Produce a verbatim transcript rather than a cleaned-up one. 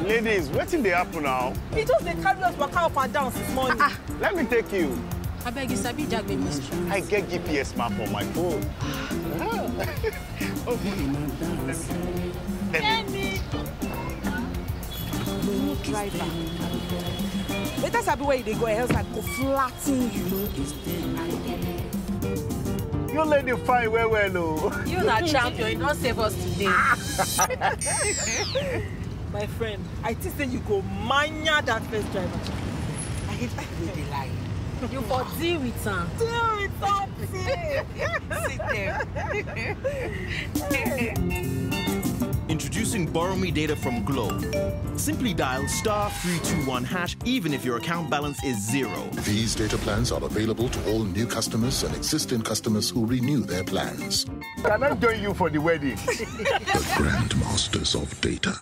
Ladies, what's in the apple now? He just they carry us back up and down this morning. Ah, let me take you. I beg you, Sabi Jack baby. I get G P S map on my phone. Let me. No driver. Better Sabi where they go, else I go flatten you. You lady fine well, well, oh. You're not champion, you don't save us today. My friend, I think that you go mania that first driver. I hate that they lie. You for deal with her. Deal with her. Sit there. Introducing Borrow Me data from Glow. Simply dial star three two one hash even if your account balance is zero. These data plans are available to all new customers and existing customers who renew their plans. Can I join you for the wedding? The Grandmasters of Data.